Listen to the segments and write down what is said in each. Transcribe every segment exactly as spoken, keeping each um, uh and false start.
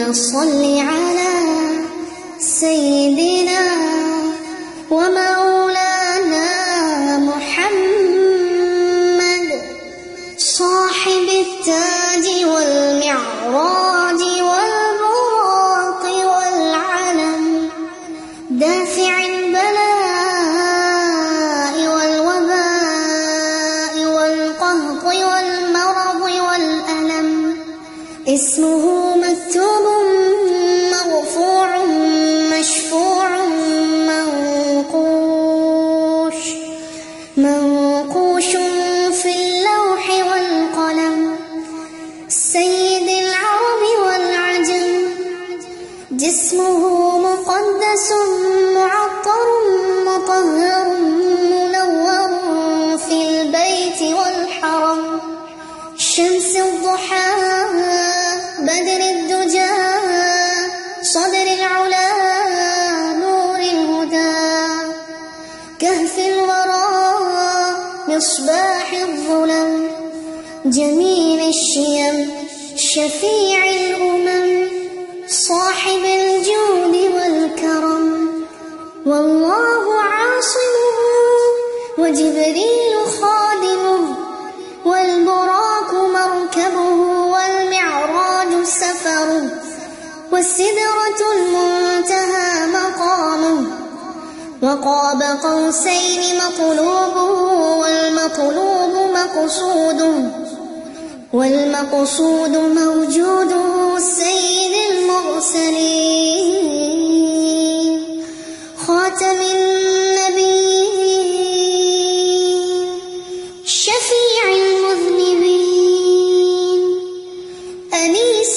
صل على سيدنا ومولانا محمد صاحب التاج والمعراج والبراق والعلم دافع البلاء والوباء والقهط والمرض والألم اسمه مكتوب مرفوع مشفوع منقوش منقوش في اللوح والقلم سيد العرب والعجم جسمه مقدس معطر مطهر منور في البيت والحرم شمس الضحى بدر الدجى صدر العلا نور الهدى كهف الورى مصباح الظلم جميل الشيم شفيع الأمم صاحب الجود والكرم والله عاصمه وجبريل خادمه والبراق مركبه والمعراج سفره والسدرة المنتهى مقامه وقاب قوسين مطلوبه والمطلوب مقصوده والمقصود موجوده سيد المرسلين خاتم النبيين شفيع المذنبين أنيس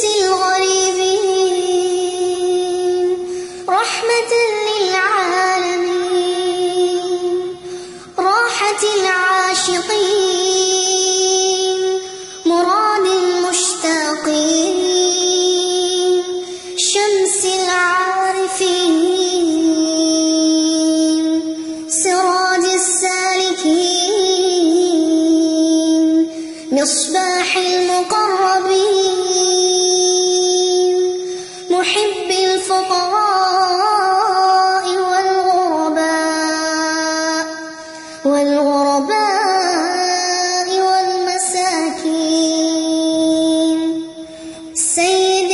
الغريبين رحمة للعالمين راحة العاشقين مراد المشتاقين شمس العارفين سراج السالكين مصباح المقربين محب الفقراء والغرباء والغرباء والمساكين سيد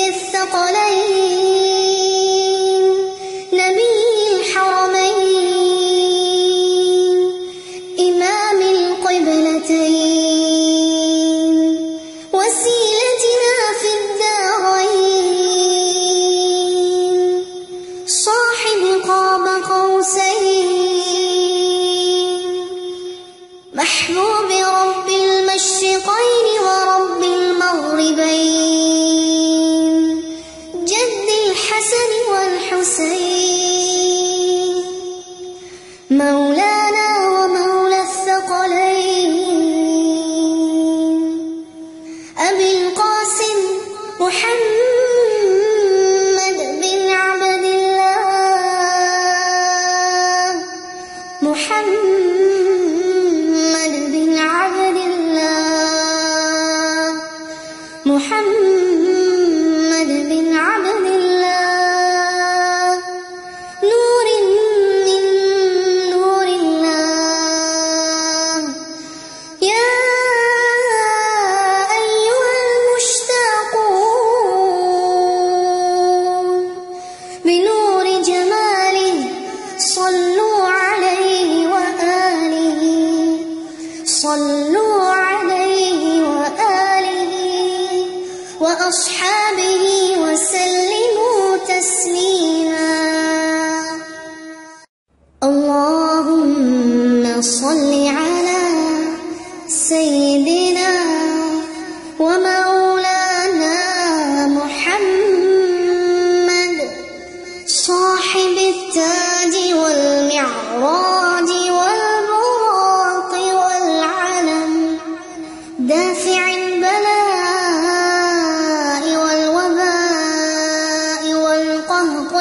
الثقلين نبي الحرمين إمام القبلتين وسيلتنا في الدارين صاحب قاب قوسين محبوب رب المشرقين ورب المغربين جد الحسن والحسين مولانا ومولى الثقلين أبي القاسم محمد بن عبد الله محمد بن عبد الله محمد بن عبد الله نور من نور الله يا أيها المشتاقون بنور جماله صلوا عليه وآله صلوا عليه وآله وأصحابه وسلموا تسليما اللهم صل على سيدنا ومولانا محمد صاحب التاج والمعراج والبراق والعلم دافع البلاء والوباء والقهط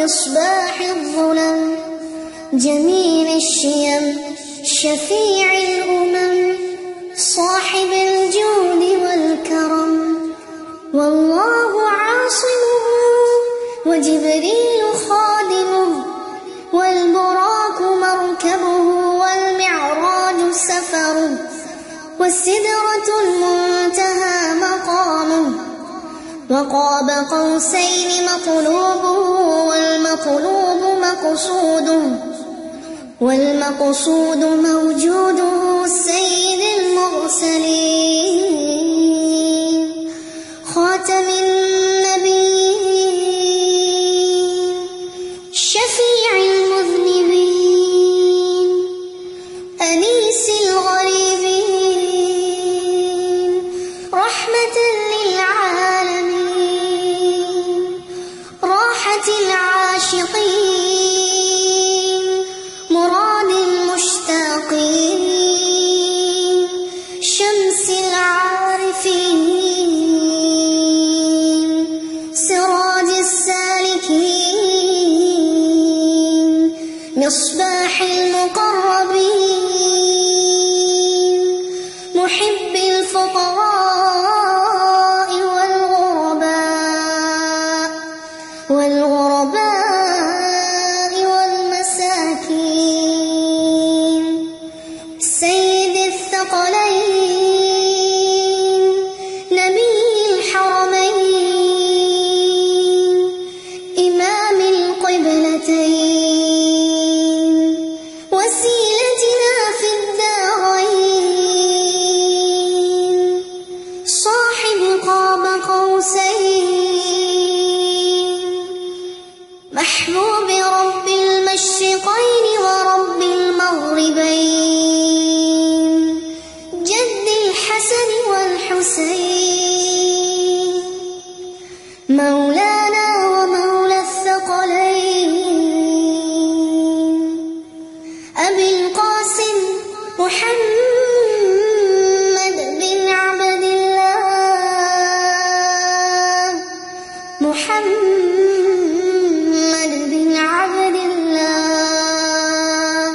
مصباح الظلم جميل الشيم شفيع الأمم صاحب الجود والكرم والله عاصمه وجبريل خادمه والبراق مركبه والمعراج سفره والسدرة المنتهى مقامه وقاب قوسين مطلوبه والمطلوب مقصوده والمقصود موجوده سيد المرسلين خاتم النبيين شفيع المذنبين أنيس الغريبين رحمة للعالمين راحة العاشقين مراد المشتاقين شمس العارفين سراج السالكين مصباح المقربين محب الفقراء والغرباء والغرباء والمساكين سيد الثقلين نبي الحرمين إمام القبلتين وسيلتنا في الدارين صاحب قاب قوسين محبوب رب المشرقين ورب المغربين جد الحسن والحسين مولانا ومولى الثقلين أبي القاسم محمد بن عبد الله محمد بن عبد الله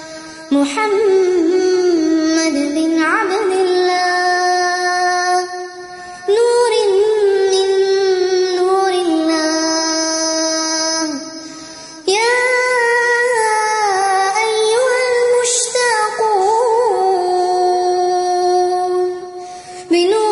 محمد بن عبد الله نور من نور الله يا أيها المشتاقون بنور